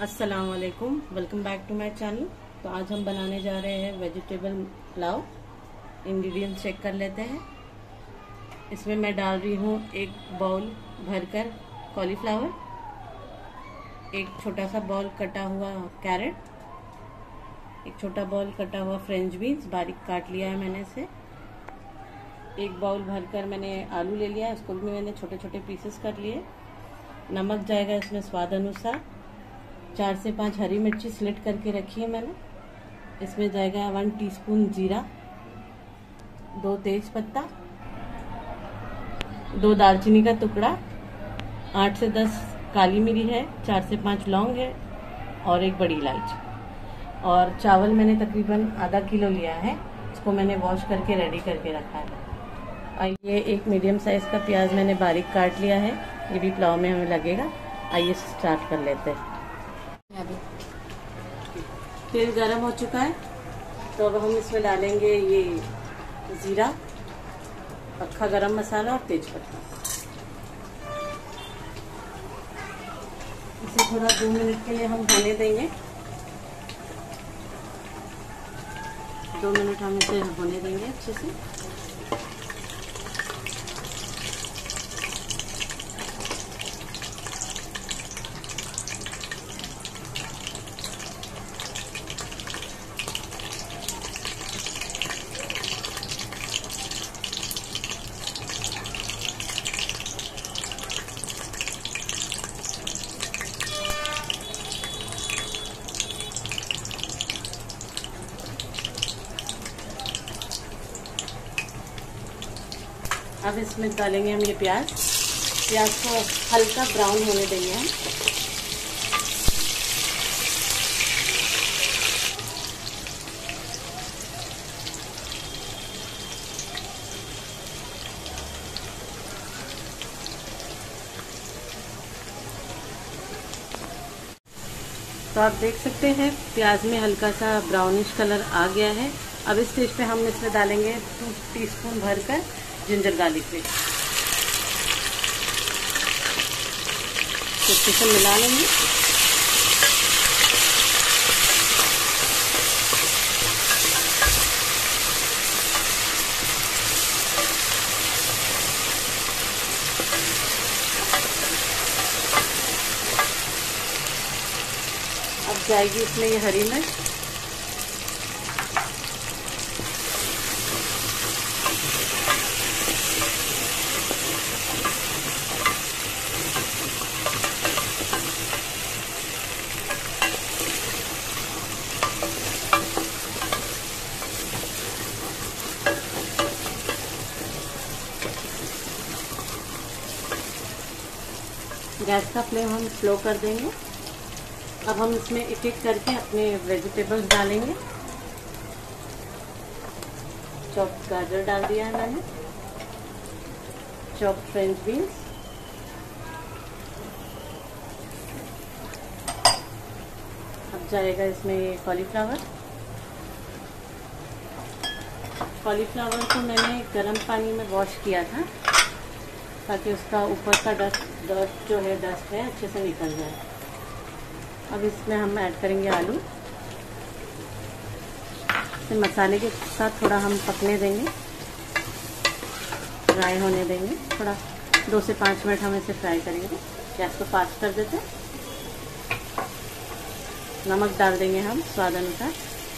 अस्सलाम वालेकुम, welcome back to my channel. तो आज हम बनाने जा रहे हैं वेजिटेबल पुलाव। इंग्रेडिएंट्स चेक कर लेते हैं। इसमें मैं डाल रही हूँ एक बाउल भरकर कॉलीफ्लावर, एक छोटा सा बाउल कटा हुआ कैरेट, एक छोटा बाउल कटा हुआ फ्रेंच बीन्स बारीक काट लिया है मैंने इसे, एक बाउल भरकर मैंने आलू ले लिया है, उसको भी मैंने छोटे छोटे पीसेस कर लिए। नमक जाएगा इसमें स्वाद अनुसार। 4 से 5 हरी मिर्ची स्लिट करके रखी है मैंने। इसमें जाएगा 1 टीस्पून जीरा, 2 तेज पत्ता, 2 दालचीनी का टुकड़ा, 8 से 10 काली मिरी है, 4 से 5 लौंग है और एक बड़ी इलायची। और चावल मैंने तकरीबन आधा किलो लिया है, इसको मैंने वॉश करके रेडी करके रखा है। और ये एक मीडियम साइज का प्याज मैंने बारीक काट लिया है, ये भी पुलाव में हमें लगेगा। आइए स्टार्ट कर लेते हैं। तेल गरम हो चुका है, तो अब हम इसमें डालेंगे ये जीरा, अक्खा गरम मसाला और तेज पत्ता। इसे थोड़ा 2 मिनट के लिए हम होने देंगे। 2 मिनट हम इसे होने देंगे अच्छे से। अब इसमें डालेंगे हम ये प्याज को हल्का ब्राउन होने देंगे हम। तो आप देख सकते हैं प्याज में हल्का सा ब्राउनिश कलर आ गया है। अब इस स्टेज पे हम इसमें डालेंगे 2 टीस्पून भरकर जिंजर गार्लिक पेस्ट। तो अच्छे से मिला लेंगे। अब जाएगी इसमें ये हरी मिर्च, गैस का फ्लेम हम स्लो कर देंगे। अब हम इसमें एक एक करके अपने वेजिटेबल्स डालेंगे। चॉप्ड गाजर डाल दिया है मैंने, चॉप्ड फ्रेंच बीन्स, अब जाएगा इसमें कॉलीफ्लावर। कॉलीफ्लावर को मैंने गर्म पानी में वॉश किया था ताकि उसका ऊपर का डस्ट है अच्छे से निकल जाए। अब इसमें हम ऐड करेंगे आलू। इसे मसाले के साथ थोड़ा हम पकने देंगे, फ्राई होने देंगे। थोड़ा 2 से 5 मिनट हम इसे फ्राई करेंगे। गैस को फास्ट कर देते हैं। नमक डाल देंगे हम स्वाद अनुसार।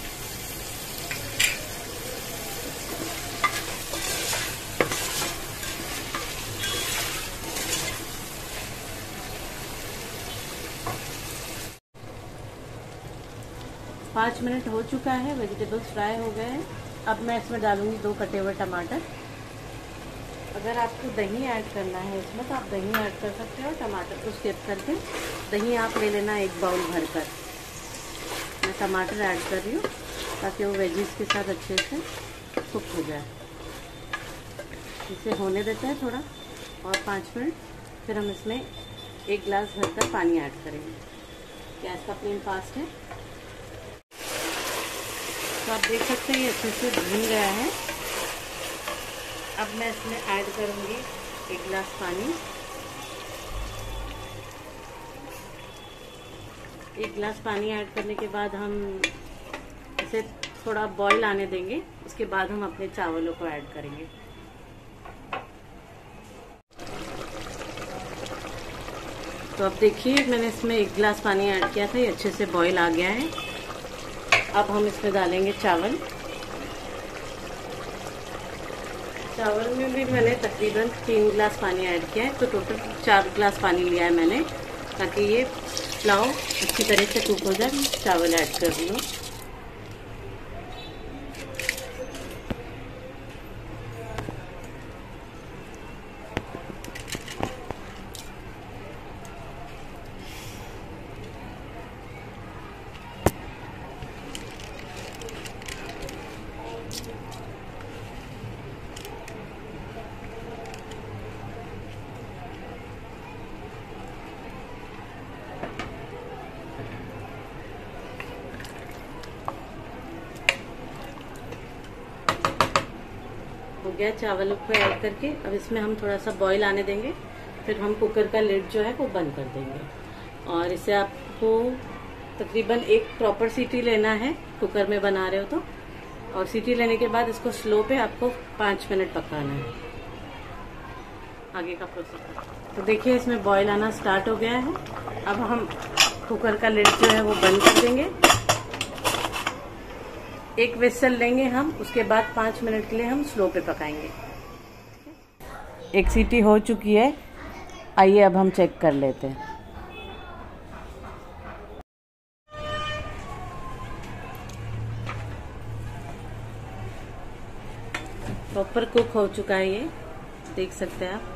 पाँच मिनट हो चुका है, वेजिटेबल्स फ्राई हो गए हैं। अब मैं इसमें डालूंगी 2 कटे हुए टमाटर। अगर आपको दही ऐड करना है इसमें तो आप दही ऐड कर सकते हो, टमाटर को स्किप करके। दही आप ले लेना 1 बाउल भरकर। मैं टमाटर ऐड कर रही हूँ ताकि वो वेजीज के साथ अच्छे से कुक हो जाए। इसे होने देते हैं थोड़ा और 5 मिनट, फिर हम इसमें 1 गिलास भरकर पानी ऐड करेंगे। गैस का फ्लेम फास्ट है। तो आप देख सकते हैं ये अच्छे से भून गया है। अब मैं इसमें ऐड करूँगी 1 गिलास पानी। 1 गिलास पानी ऐड करने के बाद हम इसे थोड़ा बॉईल आने देंगे। उसके बाद हम अपने चावलों को ऐड करेंगे। तो अब देखिए मैंने इसमें 1 गिलास पानी ऐड किया था, ये अच्छे से बॉईल आ गया है। अब हम इसमें डालेंगे चावल। चावल में भी मैंने तकरीबन 3 गिलास पानी ऐड किया है, तो टोटल 4 गिलास पानी लिया है मैंने, ताकि ये पुलाव अच्छी तरह से कुक हो जाए। चावल ऐड कर लूँ। हो गया चावलों को ऐड करके। अब इसमें हम थोड़ा सा बॉईल आने देंगे, फिर हम कुकर का लिड जो है वो बंद कर देंगे। और इसे आपको तकरीबन 1 प्रॉपर सीटी लेना है, कुकर में बना रहे हो तो। और सीटी लेने के बाद इसको स्लो पे आपको 5 मिनट पकाना है। आगे का प्रोसेस तो देखिए इसमें बॉईल आना स्टार्ट हो गया है। अब हम कुकर का लिड जो है वो बंद कर देंगे। 1 विसल लेंगे हम, उसके बाद 5 मिनट के लिए हम स्लो पे पकाएंगे। 1 सीटी हो चुकी है, आइए अब हम चेक कर लेते हैं। प्रॉपर कुक हो चुका है, ये देख सकते हैं आप।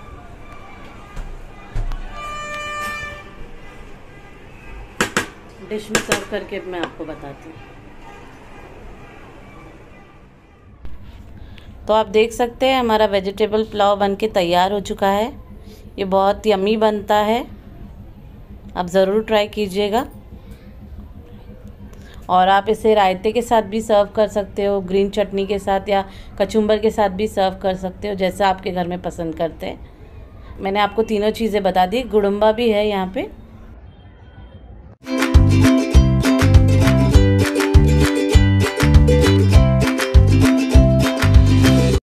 डिश में सर्व करके मैं आपको बताती हूँ। तो आप देख सकते हैं हमारा वेजिटेबल पुलाव बनके तैयार हो चुका है। ये बहुत यम्मी बनता है, आप ज़रूर ट्राई कीजिएगा। और आप इसे रायते के साथ भी सर्व कर सकते हो, ग्रीन चटनी के साथ या कचुम्बर के साथ भी सर्व कर सकते हो, जैसा आपके घर में पसंद करते हैं। मैंने आपको तीनों चीज़ें बता दी, गुड़ुम्बा भी है यहाँ पे।